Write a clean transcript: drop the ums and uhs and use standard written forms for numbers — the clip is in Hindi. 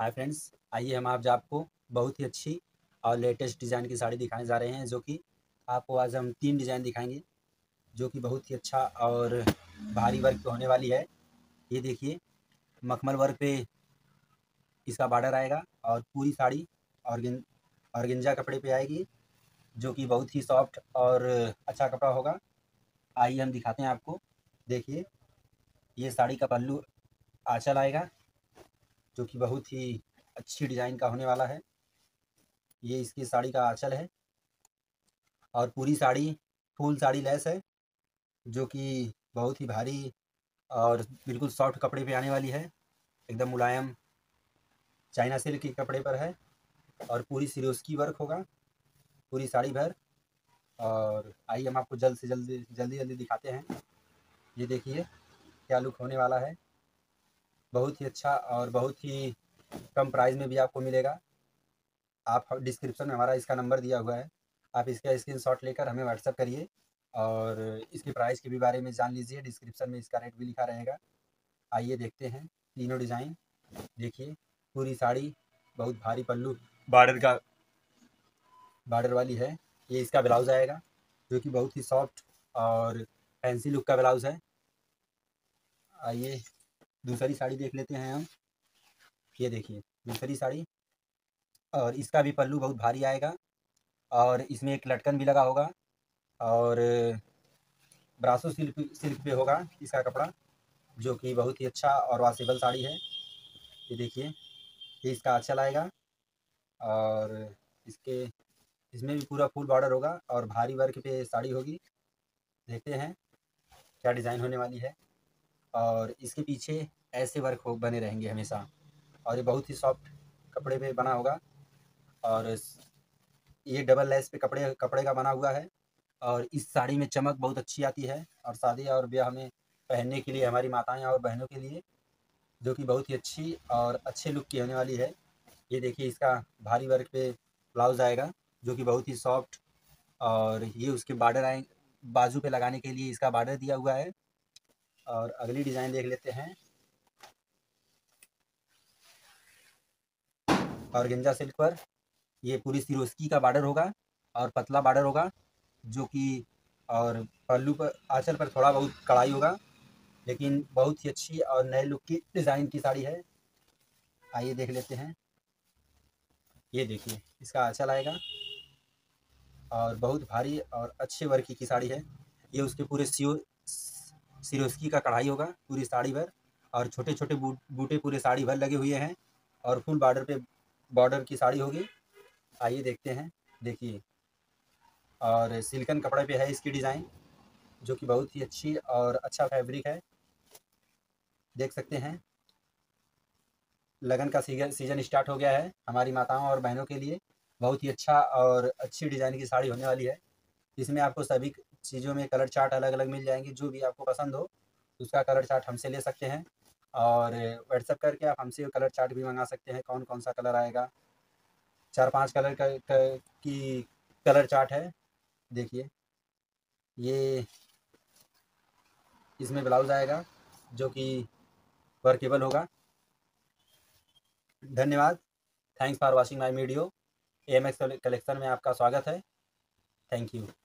हाय फ्रेंड्स, आइए हम आज आपको बहुत ही अच्छी और लेटेस्ट डिज़ाइन की साड़ी दिखाने जा रहे हैं। जो कि आपको आज हम 3 डिज़ाइन दिखाएंगे जो कि बहुत ही अच्छा और भारी वर्क पे होने वाली है। ये देखिए, मखमल वर्क पे इसका बॉर्डर आएगा और पूरी साड़ी ऑर्गेन्जा कपड़े पे आएगी, जो कि बहुत ही सॉफ्ट और अच्छा कपड़ा होगा। आइए हम दिखाते हैं आपको। देखिए, ये साड़ी का पल्लू आँचल आएगा, जो कि बहुत ही अच्छी डिज़ाइन का होने वाला है। ये इसकी साड़ी का आँचल है और पूरी साड़ी फुल साड़ी लेस है, जो कि बहुत ही भारी और बिल्कुल सॉफ्ट कपड़े पे आने वाली है। एकदम मुलायम चाइना सिल्क के कपड़े पर है और पूरी सिरोस्की वर्क होगा पूरी साड़ी भर। और आइए हम आपको जल्द से जल्दी जल्दी जल्दी दिखाते हैं। ये देखिए क्या लुक होने वाला है। बहुत ही अच्छा और बहुत ही कम प्राइस में भी आपको मिलेगा। आप डिस्क्रिप्शन में हमारा इसका नंबर दिया हुआ है, आप इसका स्क्रीनशॉट लेकर हमें व्हाट्सअप करिए और इसके प्राइस के भी बारे में जान लीजिए। डिस्क्रिप्शन में इसका रेट भी लिखा रहेगा। आइए देखते हैं तीनों डिज़ाइन। देखिए, पूरी साड़ी बहुत भारी पल्लू बॉर्डर वाली है। ये इसका ब्लाउज़ आएगा, जो कि बहुत ही सॉफ्ट और फैंसी लुक का ब्लाउज़ है। आइए दूसरी साड़ी देख लेते हैं हम। ये देखिए दूसरी साड़ी, और इसका भी पल्लू बहुत भारी आएगा और इसमें एक लटकन भी लगा होगा और ब्रासो सिल्क सिल्क पे होगा इसका कपड़ा, जो कि बहुत ही अच्छा और वॉशेबल साड़ी है। ये देखिए, ये इसका आँचल आएगा और इसके इसमें भी पूरा फुल बॉर्डर होगा और भारी वर्क पे साड़ी होगी। देखते हैं क्या डिज़ाइन होने वाली है। और इसके पीछे ऐसे वर्क हो बने रहेंगे हमेशा, और ये बहुत ही सॉफ्ट कपड़े पे बना होगा। और ये डबल लेस पे कपड़े कपड़े का बना हुआ है और इस साड़ी में चमक बहुत अच्छी आती है और शादी और ब्याह में पहनने के लिए हमारी माताएं और बहनों के लिए, जो कि बहुत ही अच्छी और अच्छे लुक की होने वाली है। ये देखिए, इसका भारी वर्क पे ब्लाउज़ आएगा, जो कि बहुत ही सॉफ्ट, और ये उसके बॉर्डर आए बाजू पे लगाने के लिए इसका बॉर्डर दिया हुआ है। और अगली डिज़ाइन देख लेते हैं। ऑर्गेन्जा सिल्क पर ये पूरी सिरोस्की का बॉर्डर होगा और पतला बॉर्डर होगा, जो कि और पल्लू पर आँचल पर थोड़ा बहुत कढ़ाई होगा, लेकिन बहुत ही अच्छी और नए लुक की डिज़ाइन की साड़ी है। आइए देख लेते हैं। ये देखिए, इसका आँचल आएगा और बहुत भारी और अच्छे वर्क की साड़ी है। ये उसके पूरे सिरोस्की का कढ़ाई होगा पूरी साड़ी भर, और छोटे छोटे बूटे पूरे साड़ी भर लगे हुए हैं और फुल बॉर्डर पे बॉर्डर की साड़ी होगी। आइए देखते हैं। देखिए, और सिल्कन कपड़े पे है इसकी डिज़ाइन, जो कि बहुत ही अच्छी और अच्छा फैब्रिक है। देख सकते हैं, लगन का सीजन स्टार्ट हो गया है हमारी माताओं और बहनों के लिए। बहुत ही अच्छा और अच्छी डिज़ाइन की साड़ी होने वाली है। इसमें आपको सभी चीज़ों में कलर चार्ट अलग अलग मिल जाएंगे। जो भी आपको पसंद हो उसका कलर चार्ट हमसे ले सकते हैं, और व्हाट्सएप करके आप हमसे कलर चार्ट भी मंगा सकते हैं। कौन कौन सा कलर आएगा, 4-5 कलर की कलर चार्ट है। देखिए, ये इसमें ब्लाउज़ आएगा, जो कि वर्केबल होगा। धन्यवाद। Thanks for watching my video. AMX collection में आपका स्वागत है। Thank you.